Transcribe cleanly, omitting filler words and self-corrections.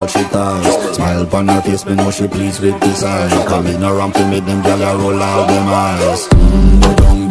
out she ties. Smile upon her face, me know she pleased with this eye. Coming around to make them gyal a roll out them eyes. Go down